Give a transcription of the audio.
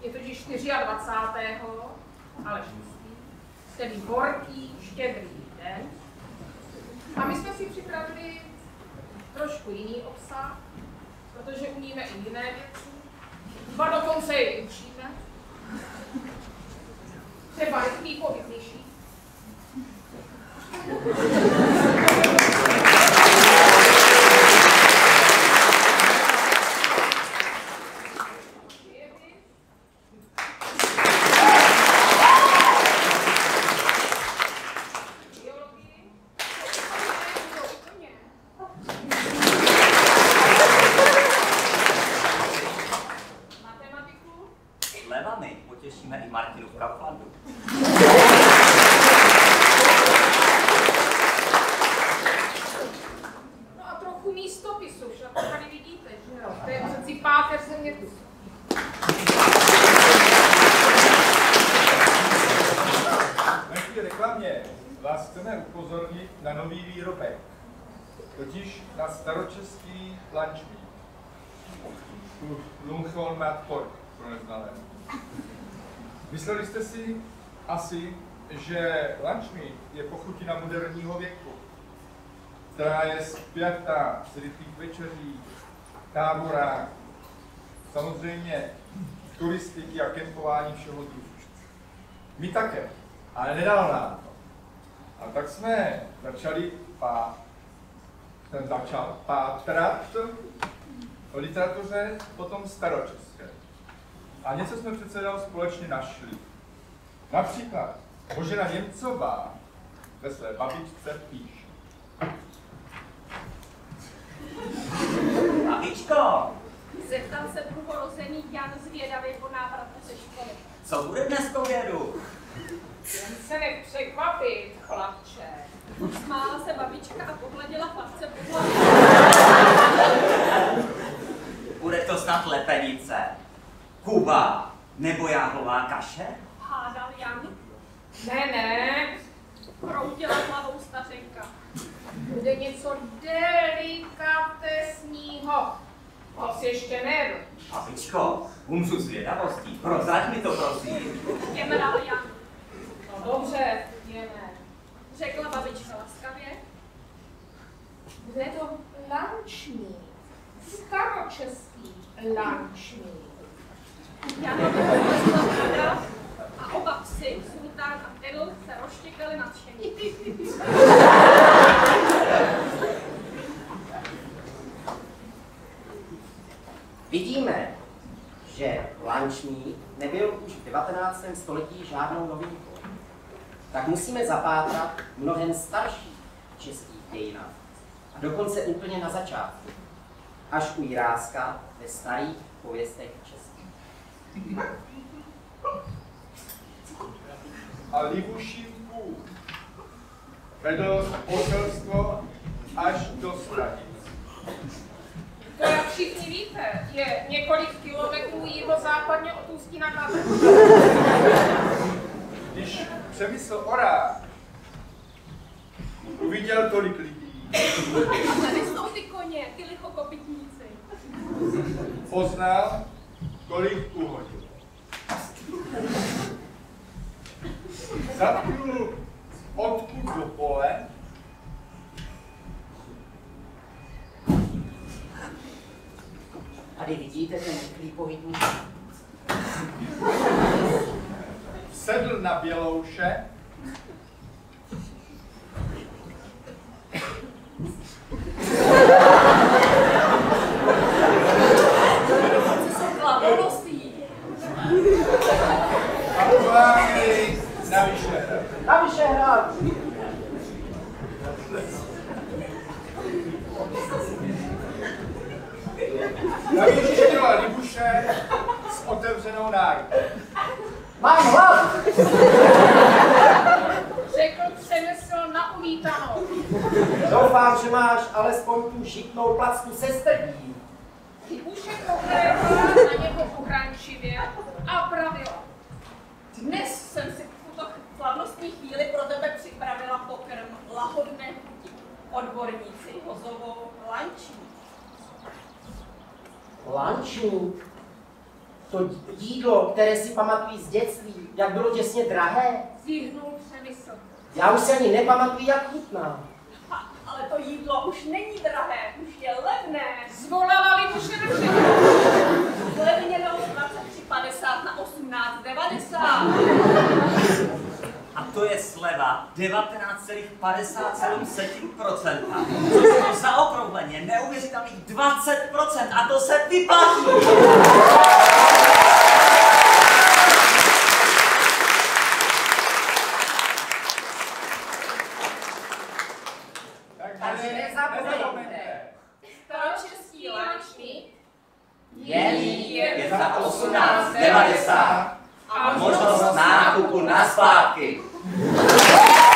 Je totiž 24. ale 6. Tedy horký, štědrý den. A my jsme si připravili trošku jiný obsah, protože umíme i jiné věci. Dva dokonce je učíme. Třeba rychlý pohyb myší. Totiž na staročeský lunch meat. Lunchon Mad Pork, pro neznalé. Mysleli jste si asi, že lunch meat je pochutina moderního věku, která je spjatá z rychlých večeří, táborách, samozřejmě turistiky a kempování všeho druhu. My také, ale nedalo nám to. A tak jsme začali pátrat o literatuře, potom staročeské. A něco jsme přece jenom společně našli. Například Božena Němcová ve své babičce píše. Babičko! Zeptal se průhorozený Jan zvědavě po návratu ze školy. Co bude dnes k obědu? Jen se nech překvapit, chlapče. Smála se babička a pohleděla chlapce po hlavě. Bude to snad lepenice, Kuba nebo jáhlová kaše? Hádal Jan. Ne. Kroutila hlavou stařenka. Bude něco delikatesního. To si ještě nejedl. Babičko, umřu zvědavostí. Prozrať mi to, prosím. Těmral Jan. No dobře, jeme. Řekla babička laskavě. Bude to lunch meat. Staročeský lunch meat. Janovi poklesla brada a oba psi, Sultán a Edl, se rozštěkali nadšení. Vidíme, že lunch meat nebyl už v 19. století žádnou novinkou. Tak musíme zapátrat mnohem starší českých dějinách. A dokonce úplně na začátku. Až u Jiráska ve starých pověstech českých. A Libušin Bůh vedl poselstvo až do Stranic. To, jak všichni víte, je několik kilometrů jihozápadně od Ústí nad Labem. Když Přemysl Orák uviděl tolik lidí, A tady jsou ty koně, ty lichokopytníci. poznal, kolik uhodil. Zatknul odkud do pole, Tady vidíte ten rychlý pohybník. sedl na bělouše, Co jsou hlavolosí. a uváděli na Vyšehrad. Na Vyšehrad! Navýštěla Libuše s otevřenou náručí. Mám hlad! Řekl Přemysl na uvítanou. Doufám, že máš alespoň tu žitnou placku se strdí. Libušek pohlédla na něho uhrančivě a pravila. Dnes jsem si v tuto slavnostní chvíli pro tebe připravila pokrm lahodné chuti. Odborníci ozovou lanční. Lunch meat. To jídlo, které si pamatují z dětství, jak bylo těsně drahé, Zjihnul přemysl. já už si ani nepamatuji, jak chutná. Ale to jídlo už není drahé, už je levné. Zvolala Libuše do všechno. Zlevněno z 23,50 na 18,90. A to je sleva 19,57%. Což je zaokrouhleně neuvěřitelných 20% a to se vyplatí! Takže nezapomeňte. Staročeský lančník Je za 18,90 a možnost nákupu na splátky.